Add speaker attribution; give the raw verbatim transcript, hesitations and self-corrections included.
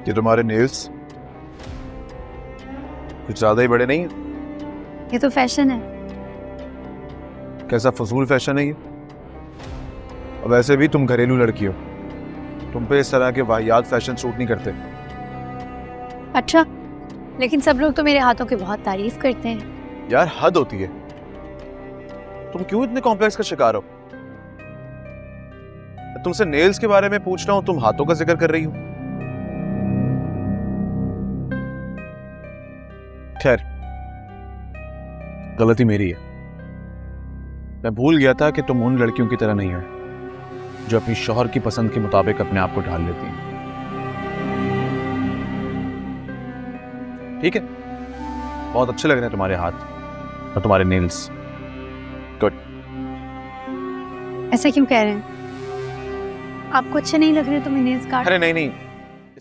Speaker 1: ये तुम्हारे नेल्स कुछ ज्यादा ही बड़े नहीं है?
Speaker 2: ये तो फैशन है।
Speaker 1: कैसा फजूल फैशन है ये? अब वैसे भी तुम घरेलू लड़की हो, तुम पे इस तरह के वाहियात फैशन सूट नहीं करते।
Speaker 2: अच्छा, लेकिन सब लोग तो मेरे हाथों की बहुत तारीफ करते हैं।
Speaker 1: यार हद होती है, तुम क्यों इतने कॉम्प्लेक्स का शिकार हो? तुमसे नेल्स के बारे में पूछ रहा हूं, तुम हाथों का जिक्र कर रही हो। खैर, गलती मेरी है। मैं भूल गया था कि तुम उन लड़कियों की तरह नहीं है जो अपनी शौहर की पसंद के मुताबिक अपने आप को ढाल लेती हैं। ठीक है, बहुत अच्छे लग रहे हैं तुम्हारे हाथ और तुम्हारे नेल्स। गुड।
Speaker 2: ऐसा क्यों कह रहे हैं? आपको अच्छे नहीं लग रहे तो मैं नेल्स काट।
Speaker 1: अरे नहीं नहीं,